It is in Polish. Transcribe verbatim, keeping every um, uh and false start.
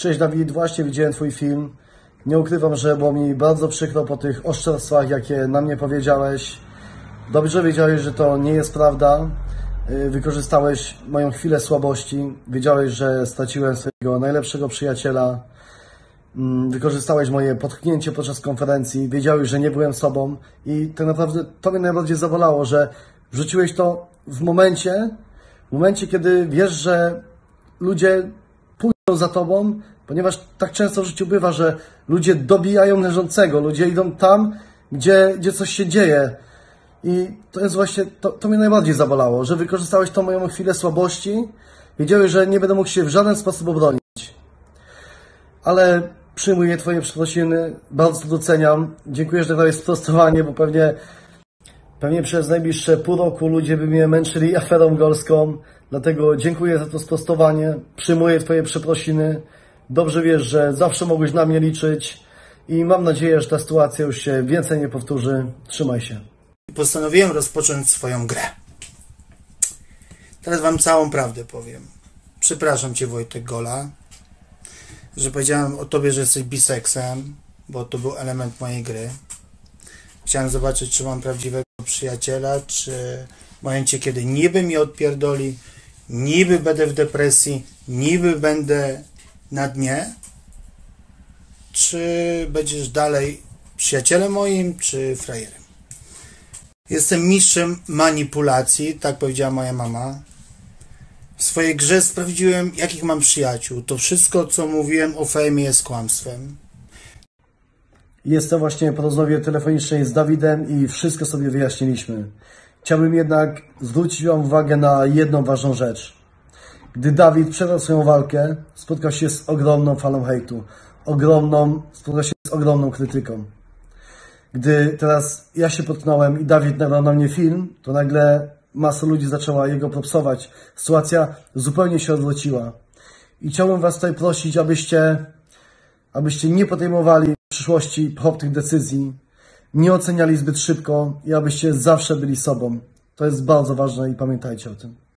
Cześć Dawid, właśnie widziałem Twój film. Nie ukrywam, że było mi bardzo przykro po tych oszczerstwach, jakie na mnie powiedziałeś. Dobrze wiedziałeś, że to nie jest prawda. Wykorzystałeś moją chwilę słabości. Wiedziałeś, że straciłem swojego najlepszego przyjaciela. Wykorzystałeś moje potknięcie podczas konferencji. Wiedziałeś, że nie byłem sobą. I tak naprawdę to mnie najbardziej zabolało, że wrzuciłeś to w momencie, w momencie, kiedy wiesz, że ludzie pójdą za tobą, ponieważ tak często w życiu bywa, że ludzie dobijają leżącego, ludzie idą tam, gdzie, gdzie coś się dzieje. I to jest właśnie, to, to mnie najbardziej zabolało, że wykorzystałeś tą moją chwilę słabości, wiedziałeś, że nie będę mógł się w żaden sposób obronić. Ale przyjmuję Twoje przeprosiny, bardzo to doceniam. Dziękuję, że dałeś sprostowanie, bo pewnie, pewnie przez najbliższe pół roku ludzie by mnie męczyli aferą górską. Dlatego dziękuję za to sprostowanie, przyjmuję Twoje przeprosiny. Dobrze wiesz, że zawsze mogłeś na mnie liczyć i mam nadzieję, że ta sytuacja już się więcej nie powtórzy. Trzymaj się. Postanowiłem rozpocząć swoją grę. Teraz Wam całą prawdę powiem. Przepraszam Cię, Wojtek Gola, że powiedziałem o Tobie, że jesteś biseksem, bo to był element mojej gry. Chciałem zobaczyć, czy mam prawdziwego przyjaciela, czy w momencie, kiedy niby mi odpierdoli, niby będę w depresji, niby będę na dnie, czy będziesz dalej przyjacielem moim, czy frajerem. Jestem mistrzem manipulacji, tak powiedziała moja mama. W swojej grze sprawdziłem, jakich mam przyjaciół. To wszystko, co mówiłem o fejmie, jest kłamstwem. Jestem właśnie po rozmowie telefonicznej z Dawidem i wszystko sobie wyjaśniliśmy. Chciałbym jednak zwrócić Wam uwagę na jedną ważną rzecz. Gdy Dawid przegrał swoją walkę, spotkał się z ogromną falą hejtu. Ogromną, spotkał się z ogromną krytyką. Gdy teraz ja się potknąłem i Dawid nagrał na mnie film, to nagle masa ludzi zaczęła jego propsować. Sytuacja zupełnie się odwróciła. I chciałbym Was tutaj prosić, abyście, abyście nie podejmowali w przyszłości pochopnych decyzji, nie oceniali zbyt szybko i abyście zawsze byli sobą. To jest bardzo ważne i pamiętajcie o tym.